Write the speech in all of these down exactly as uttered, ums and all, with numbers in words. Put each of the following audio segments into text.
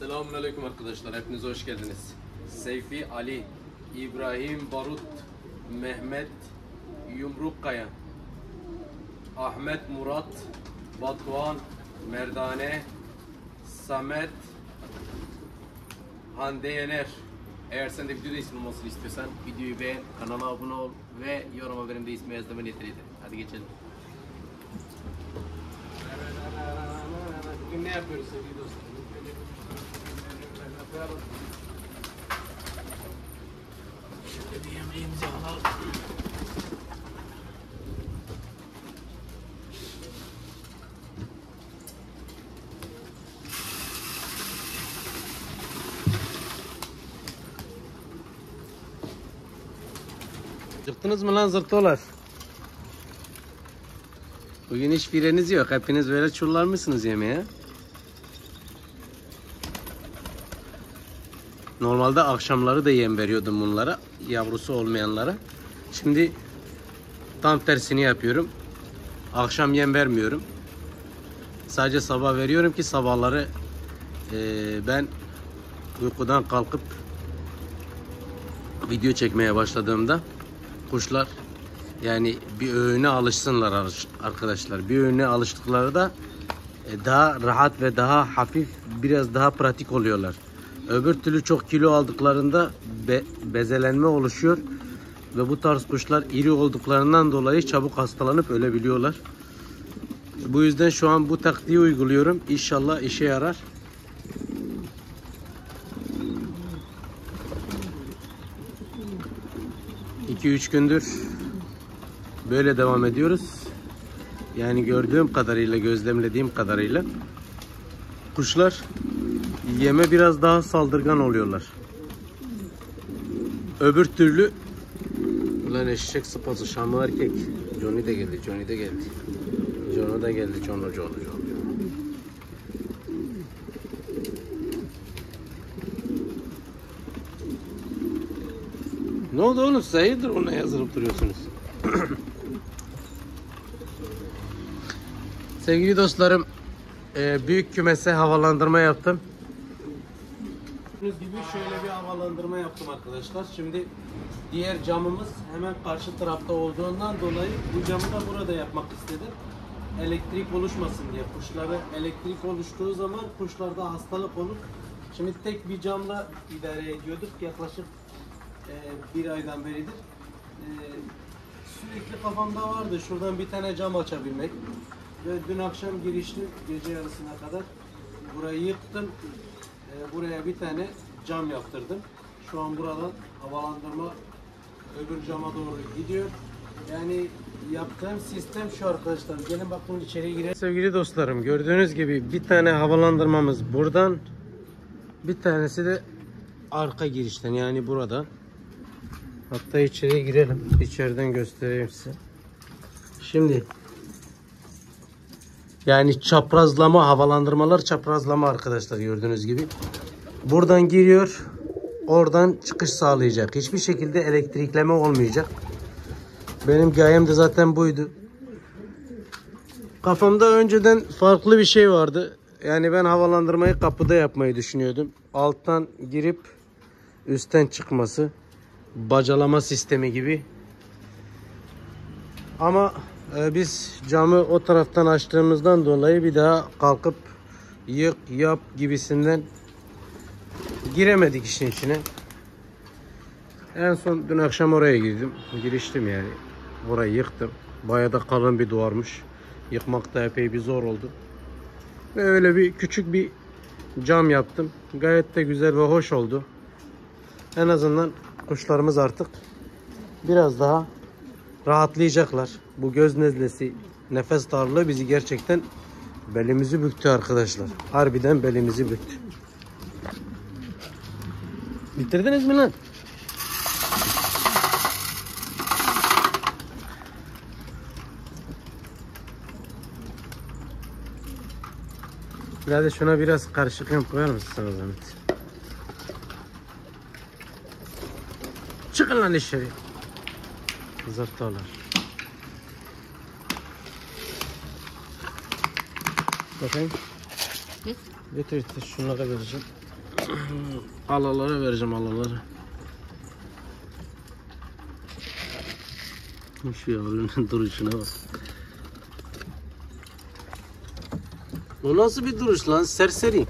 Selamünaleyküm arkadaşlar, hepiniz hoş geldiniz. Seyfi Ali, İbrahim Barut, Mehmet Yumrukkaya, Ahmet Murat, Batuhan, Merdane, Samet, Hande Yener. Eğer sen de videoda ismin olmasını istiyorsan videoyu beğen, kanala abone ol ve yoruma benim de ismi yazdım niyetini. Hadi geçelim. Bugün ne yapıyoruz sevgili dostlar? Şöyle bir yemeğimizi alalım. Çıktınız mı lan zırtolar? Bugün hiç fireniz yok. Hepiniz böyle çullanmışsınız yemeğe. Normalde akşamları da yem veriyordum bunlara. Yavrusu olmayanlara. Şimdi tam tersini yapıyorum. Akşam yem vermiyorum. Sadece sabah veriyorum ki sabahları e, ben uykudan kalkıp video çekmeye başladığımda kuşlar yani bir öğüne alışsınlar arkadaşlar. Bir öğüne alıştıkları da daha rahat ve daha hafif, biraz daha pratik oluyorlar. Öbür türlü çok kilo aldıklarında be, bezelenme oluşuyor ve bu tarz kuşlar iri olduklarından dolayı çabuk hastalanıp ölebiliyorlar. Bu yüzden şu an bu taktiği uyguluyorum. İnşallah işe yarar. iki üç gündür böyle devam ediyoruz. Yani gördüğüm kadarıyla, gözlemlediğim kadarıyla kuşlar yeme biraz daha saldırgan oluyorlar. Öbür türlü ulan eşek sıpası Şamlı erkek. Johnny de geldi, Johnny de geldi. Johnny da geldi, Johnny, Johnny, Johnny. Ne oldu oğlum? Siz hayırdır ona yazılıp duruyorsunuz? Sevgili dostlarım, büyük kümese havalandırma yaptım. Gördüğünüz gibi şöyle bir havalandırma yaptım arkadaşlar. Şimdi diğer camımız hemen karşı tarafta olduğundan dolayı bu camı da burada yapmak istedim. Elektrik oluşmasın diye. Kuşlara elektrik oluştuğu zaman kuşlarda hastalık olur. Şimdi tek bir camla idare ediyorduk. Yaklaşık e, bir aydan beridir. E, sürekli kafamda vardı şuradan bir tane cam açabilmek. Ve dün akşam giriştim gece yarısına kadar. Burayı yıktım. E, buraya bir tane cam yaptırdım. Şu an buradan havalandırma öbür cama doğru gidiyor. Yani yaptığım sistem şu arkadaşlar. Gelin bakın içeri girelim. Sevgili dostlarım, gördüğünüz gibi bir tane havalandırmamız buradan. Bir tanesi de arka girişten, yani buradan. Hatta içeriye girelim. İçeriden göstereyim size. Şimdi yani çaprazlama havalandırmalar, çaprazlama arkadaşlar, gördüğünüz gibi. Buradan giriyor. Oradan çıkış sağlayacak. Hiçbir şekilde elektrikleme olmayacak. Benim gayem de zaten buydu. Kafamda önceden farklı bir şey vardı. Yani ben havalandırmayı kapıda yapmayı düşünüyordum. Alttan girip üstten çıkması. Bacalama sistemi gibi. Ama e, biz camı o taraftan açtığımızdan dolayı bir daha kalkıp yık yap gibisinden giremedik işin içine. En son dün akşam oraya girdim. Giriştim yani. Orayı yıktım. Bayağı da kalın bir duvarmış. Yıkmak da epey bir zor oldu. Ve öyle bir küçük bir cam yaptım. Gayet de güzel ve hoş oldu. En azından kuşlarımız artık biraz daha rahatlayacaklar. Bu göz nezlesi, nefes darlığı bizi gerçekten belimizi büktü arkadaşlar. Harbiden belimizi büktü. Bitirdiniz mi lan? Hadi şuna biraz karışık yem koyar mısın sana zahmet? Çıkın lan içeri. Zırtlarlar. Bakayım. Getir getir, şunlara vereceğim. Alalara vereceğim, alalara. Şu yavrunun duruşuna bak. O nasıl bir duruş lan, serseri.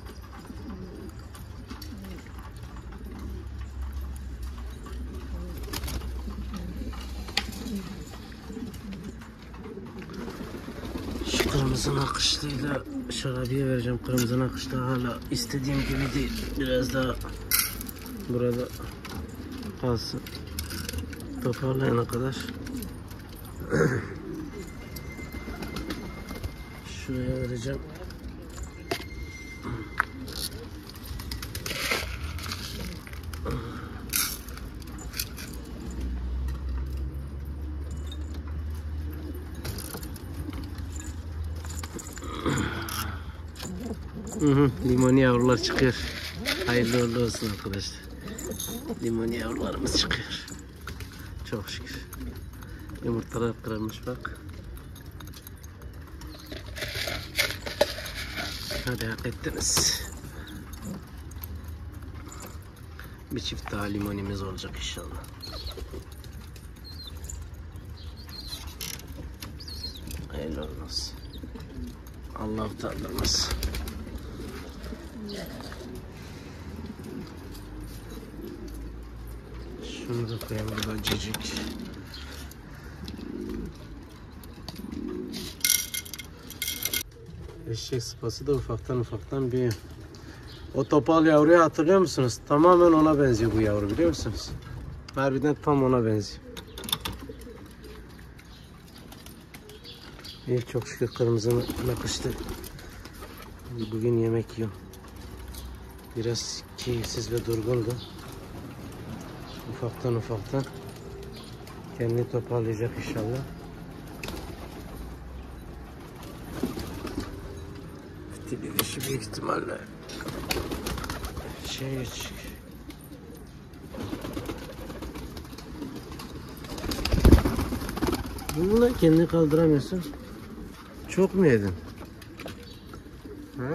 Şu kırmızı nakışlıyla şarabiye vereceğim. Kırmızı nakışlı hala istediğim gibi değil. Biraz daha burada kalsın. Toparlayana kadar. Şuraya vereceğim. Hı hı, limoni yavrular çıkıyor. Hayırlı uğurlu olsun arkadaşlar. Limoni yavrularımız çıkıyor. Çok şükür. Yumurtalar kırılmış bak. Hadi hak ettiniz. Bir çift daha limonimiz olacak inşallah. Hayırlı olsun. Allah utandırmasın. Şunu da koyalım, burada cicik. Eşek sıpası da ufaktan ufaktan büyüyor. O topal yavruyu hatırlıyor musunuz? Tamamen ona benziyor bu yavru, biliyor musunuz? Harbiden tam ona benziyor. İyi, çok şükür kırmızı nakıştı. Bugün yemek yiyor. Biraz keyifsiz ve durgundu. Ufaktan ufaktan kendini toparlayacak inşallah. Fitili dişi büyük ihtimalle şey çık. Bununla kendini kaldıramıyorsun. Çok mu yedin? Ha?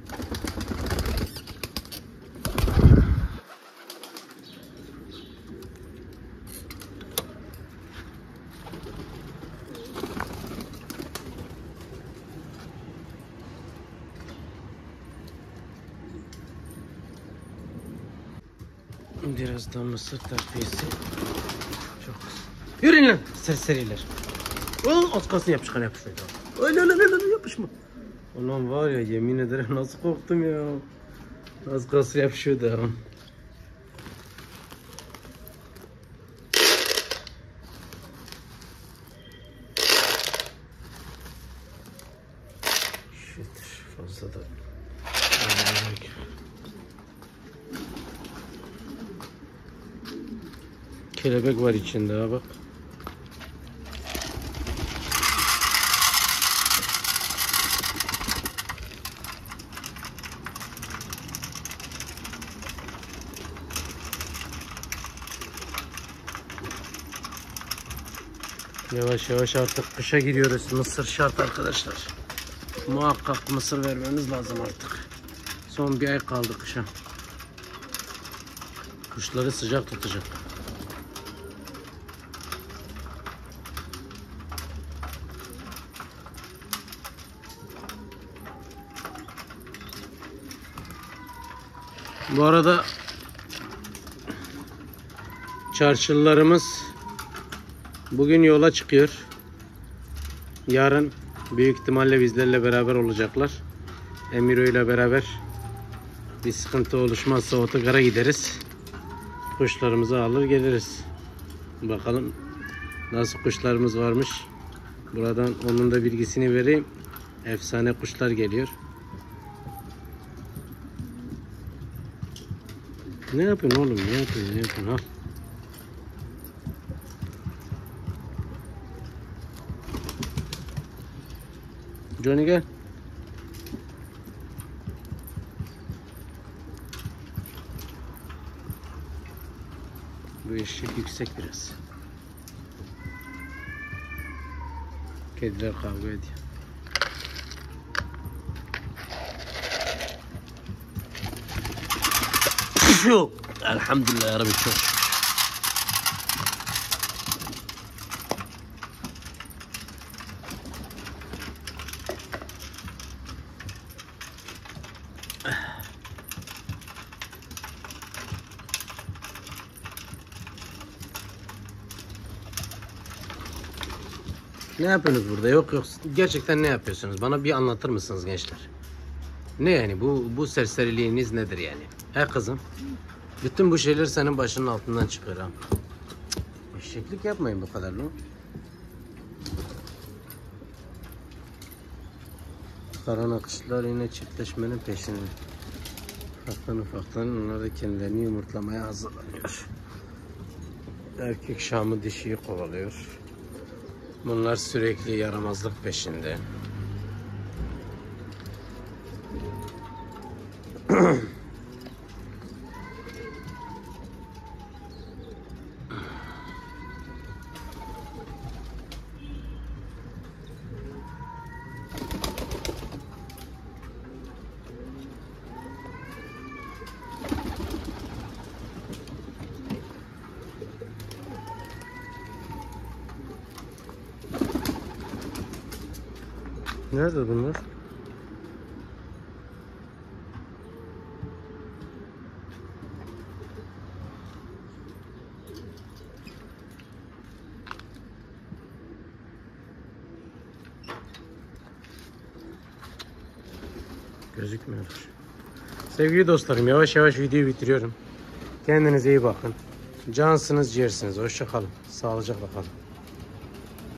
Biraz da mısır takviyesi. Çok. Yürüyün lan serseriler. O az kalsın yapışkan yapışıyor. Öyle öyle öyle yapışma. Ulan var ya, yemin ederim nasıl korktum ya. Az kalsın yapışıyordu ha. Şudur fazla da. Kelebek var içinde ha, bak. Yavaş yavaş artık kışa giriyoruz. Mısır şart arkadaşlar. Muhakkak mısır vermemiz lazım artık. Son bir ay kaldı kışa. Kuşları sıcak tutacak. Bu arada çarşılarımız bugün yola çıkıyor. Yarın büyük ihtimalle bizlerle beraber olacaklar. Emiro ile beraber bir sıkıntı oluşmazsa otogara gideriz. Kuşlarımızı alır geliriz. Bakalım nasıl kuşlarımız varmış. Buradan onun da bilgisini vereyim. Efsane kuşlar geliyor. Ne yapıyorsun oğlum? Ne yapıyorsun? Ne yapıyorsun? Al. Johnny gel. Bu eşek yüksek biraz. Kediler kavga ediyor. Çok. Elhamdülillah ya Rabbi, çok. Ne yapıyorsunuz burada? Yok yok. Gerçekten ne yapıyorsunuz? Bana bir anlatır mısınız gençler? Ne yani bu bu serseriliğiniz nedir yani? He kızım? Bütün bu şeyler senin başının altından çıkıyor ha. Eşeklik yapmayın bu kadar lan. Karan akışlar yine çiftleşmenin peşinde. Ufaktan ufaktan onlar da kendilerini yumurtlamaya hazırlanıyor. Erkek şamı dişiyi kovalıyor. Bunlar sürekli yaramazlık peşinde. Nerede bunlar? Gözükmüyor. Sevgili dostlarım, yavaş yavaş videoyu bitiriyorum. Kendinize iyi bakın. Cansınız, ciğersiniz. Hoşça kalın. Sağlıcakla kalın.